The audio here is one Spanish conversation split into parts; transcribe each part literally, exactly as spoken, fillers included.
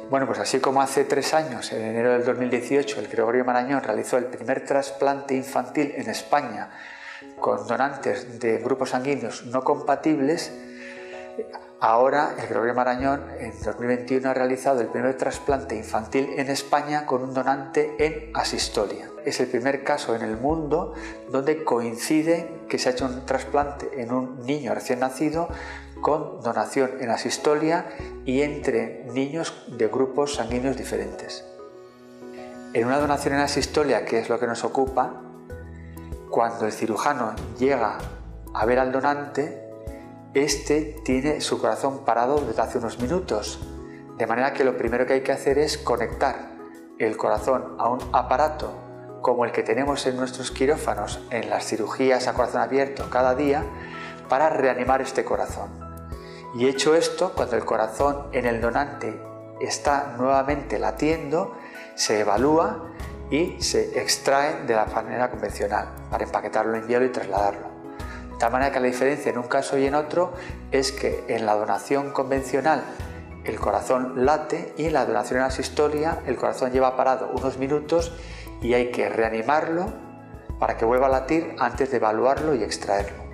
Bueno, pues así como hace tres años, en enero del dos mil dieciocho, el Gregorio Marañón realizó el primer trasplante infantil en España con donantes de grupos sanguíneos no compatibles, ahora el Gregorio Marañón en dos mil veintiuno ha realizado el primer trasplante infantil en España con un donante en asistolia. Es el primer caso en el mundo donde coincide que se ha hecho un trasplante en un niño recién nacido con donación en asistolia y entre niños de grupos sanguíneos diferentes. En una donación en asistolia, que es lo que nos ocupa, cuando el cirujano llega a ver al donante, este tiene su corazón parado desde hace unos minutos, de manera que lo primero que hay que hacer es conectar el corazón a un aparato como el que tenemos en nuestros quirófanos en las cirugías a corazón abierto cada día para reanimar este corazón. Y hecho esto, cuando el corazón en el donante está nuevamente latiendo, se evalúa y se extrae de la manera convencional para empaquetarlo en hielo y trasladarlo. De tal manera que la diferencia en un caso y en otro es que en la donación convencional el corazón late y en la donación en asistolia el corazón lleva parado unos minutos y hay que reanimarlo para que vuelva a latir antes de evaluarlo y extraerlo.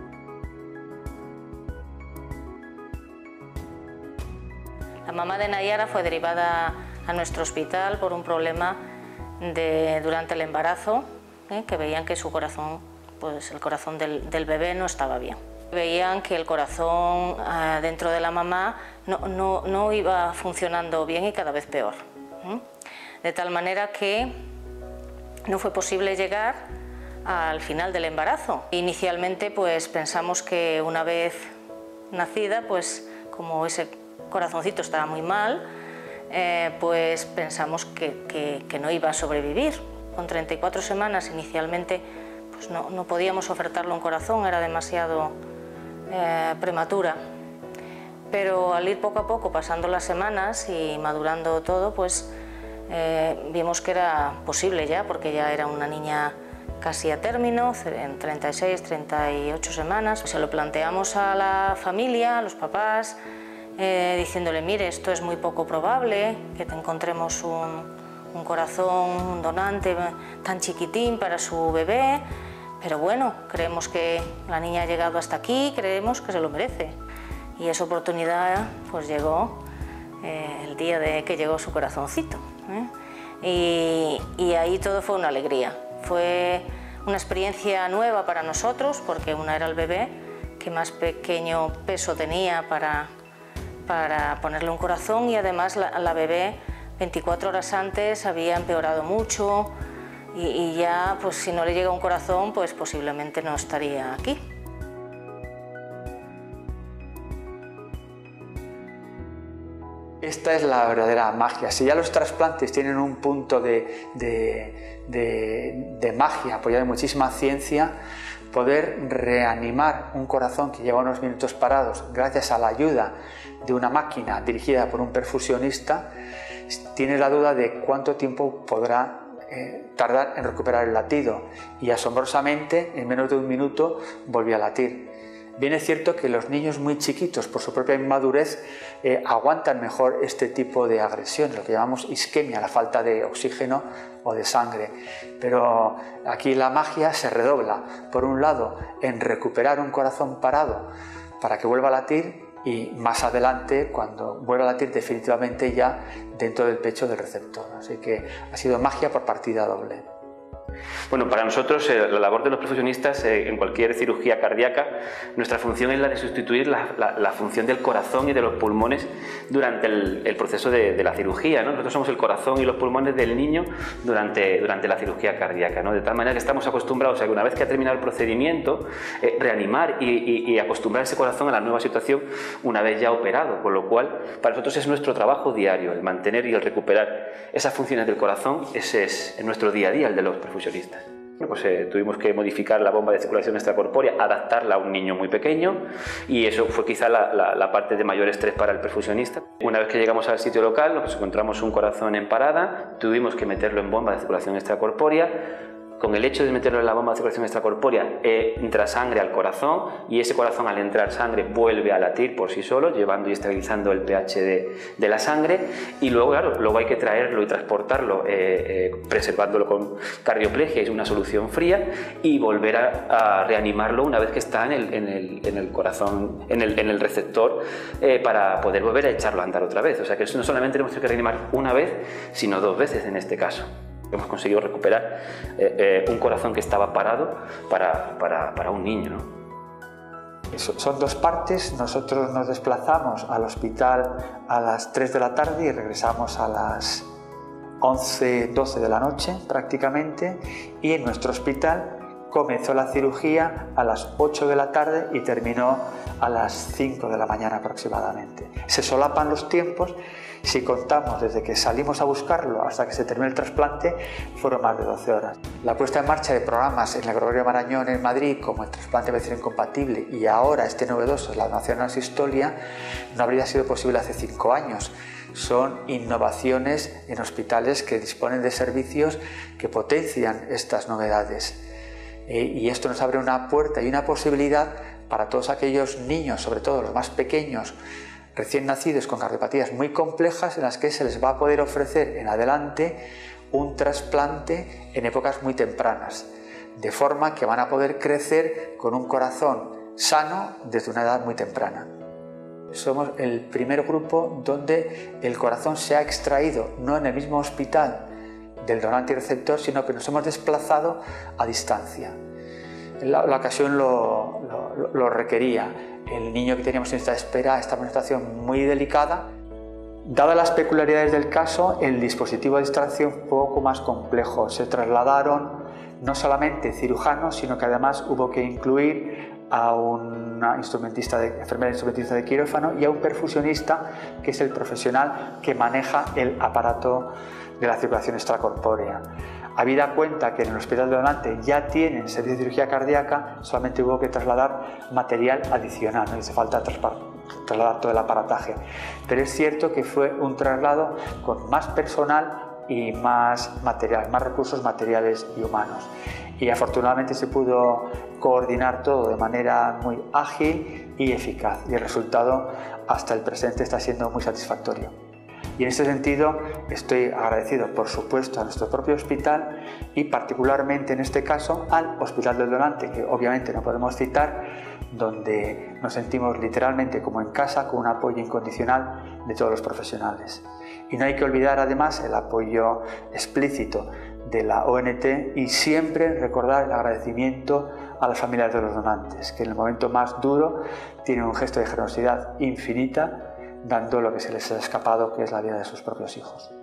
La mamá de Nayara fue derivada a nuestro hospital por un problema de, durante el embarazo, ¿eh? que veían que su corazón, pues el corazón del, del bebé no estaba bien. Veían que el corazón eh, dentro de la mamá no, no, no iba funcionando bien y cada vez peor. ¿eh? De tal manera que no fue posible llegar al final del embarazo. Inicialmente pues pensamos que una vez nacida, pues como ese corazoncito estaba muy mal, eh, pues pensamos que, que, que no iba a sobrevivir. Con treinta y cuatro semanas inicialmente pues no, no podíamos ofertarle un corazón, era demasiado eh, prematura. Pero al ir poco a poco pasando las semanas y madurando todo, pues eh, vimos que era posible ya, porque ya era una niña casi a término, en treinta y seis, treinta y ocho semanas. Se lo planteamos a la familia, a los papás, Eh, diciéndole, mire, esto es muy poco probable, que te encontremos un, un corazón, un donante tan chiquitín para su bebé, pero bueno, creemos que la niña ha llegado hasta aquí, creemos que se lo merece. Y esa oportunidad pues llegó eh, el día de que llegó su corazoncito. ¿eh? Y, y ahí todo fue una alegría. Fue una experiencia nueva para nosotros, porque una era el bebé, que más pequeño peso tenía para para ponerle un corazón, y además la, la bebé veinticuatro horas antes había empeorado mucho y, y ya pues si no le llega un corazón pues posiblemente no estaría aquí. Esta es la verdadera magia. Si ya los trasplantes tienen un punto de, de, de, de magia apoyado en muchísima ciencia, poder reanimar un corazón que lleva unos minutos parados gracias a la ayuda de una máquina dirigida por un perfusionista, tiene la duda de cuánto tiempo podrá eh, tardar en recuperar el latido, y asombrosamente en menos de un minuto volvió a latir. Bien es cierto que los niños muy chiquitos, por su propia inmadurez, eh, aguantan mejor este tipo de agresión, lo que llamamos isquemia, la falta de oxígeno o de sangre. Pero aquí la magia se redobla, por un lado, en recuperar un corazón parado para que vuelva a latir, y más adelante, cuando vuelva a latir definitivamente ya dentro del pecho del receptor. Así que ha sido magia por partida doble. Bueno, para nosotros eh, la labor de los profesionistas eh, en cualquier cirugía cardíaca, nuestra función es la de sustituir la, la, la función del corazón y de los pulmones durante el, el proceso de, de la cirugía, ¿no? Nosotros somos el corazón y los pulmones del niño durante, durante la cirugía cardíaca, ¿no? De tal manera que estamos acostumbrados a que una vez que ha terminado el procedimiento, eh, reanimar y, y, y acostumbrar ese corazón a la nueva situación una vez ya operado, con lo cual para nosotros es nuestro trabajo diario, el mantener y el recuperar esas funciones del corazón. Ese es nuestro día a día, el de los perfusionistas. Bueno, pues eh, tuvimos que modificar la bomba de circulación extracorpórea, adaptarla a un niño muy pequeño, y eso fue quizá la, la, la parte de mayor estrés para el perfusionista. Una vez que llegamos al sitio local, nos encontramos un corazón en parada, tuvimos que meterlo en bomba de circulación extracorpórea, con el hecho de meterlo en la bomba de circulación extracorpórea, eh, entra sangre al corazón y ese corazón, al entrar sangre, vuelve a latir por sí solo, llevando y estabilizando el pH de, de la sangre, y luego, claro, luego hay que traerlo y transportarlo eh, eh, preservándolo con cardioplegia, es una solución fría, y volver a, a reanimarlo una vez que está en el, en el, en el corazón, en el, en el receptor, eh, para poder volver a echarlo a andar otra vez. O sea que no solamente tenemos que reanimar una vez, sino dos veces en este caso. Hemos conseguido recuperar eh, eh, un corazón que estaba parado para, para, para un niño, ¿no? Son dos partes. Nosotros nos desplazamos al hospital a las tres de la tarde y regresamos a las once, doce de la noche prácticamente, y en nuestro hospital comenzó la cirugía a las ocho de la tarde y terminó a las cinco de la mañana aproximadamente. Se solapan los tiempos. Si contamos desde que salimos a buscarlo hasta que se terminó el trasplante, fueron más de doce horas. La puesta en marcha de programas en el Gregorio Marañón en Madrid, como el trasplante de medicina incompatible, y ahora este novedoso, la donación asistolia, no habría sido posible hace cinco años. Son innovaciones en hospitales que disponen de servicios que potencian estas novedades. Eh, y esto nos abre una puerta y una posibilidad para todos aquellos niños, sobre todo los más pequeños, recién nacidos con cardiopatías muy complejas, en las que se les va a poder ofrecer en adelante un trasplante en épocas muy tempranas, de forma que van a poder crecer con un corazón sano desde una edad muy temprana. Somos el primer grupo donde el corazón se ha extraído no en el mismo hospital del donante y receptor, sino que nos hemos desplazado a distancia. La, la ocasión lo, lo, lo requería. El niño que teníamos en esta espera estaba en una situación muy delicada. Dadas las peculiaridades del caso, el dispositivo de extracción fue un poco más complejo. Se trasladaron no solamente cirujanos, sino que además hubo que incluir a una instrumentista de, enfermera instrumentista de quirófano y a un perfusionista, que es el profesional que maneja el aparato de la circulación extracorpórea. Habida cuenta que en el hospital de donante ya tienen servicio de cirugía cardíaca, solamente hubo que trasladar material adicional, no hace falta trasladar todo el aparataje. Pero es cierto que fue un traslado con más personal y más material, más recursos materiales y humanos. Y afortunadamente se pudo coordinar todo de manera muy ágil y eficaz, y el resultado hasta el presente está siendo muy satisfactorio. Y en este sentido estoy agradecido, por supuesto, a nuestro propio hospital y particularmente en este caso al Hospital del Donante, que obviamente no podemos citar, donde nos sentimos literalmente como en casa, con un apoyo incondicional de todos los profesionales. Y no hay que olvidar además el apoyo explícito de la O N T y siempre recordar el agradecimiento a las familias de los donantes, que en el momento más duro tienen un gesto de generosidad infinita, dando lo que se les ha escapado, que es la vida de sus propios hijos.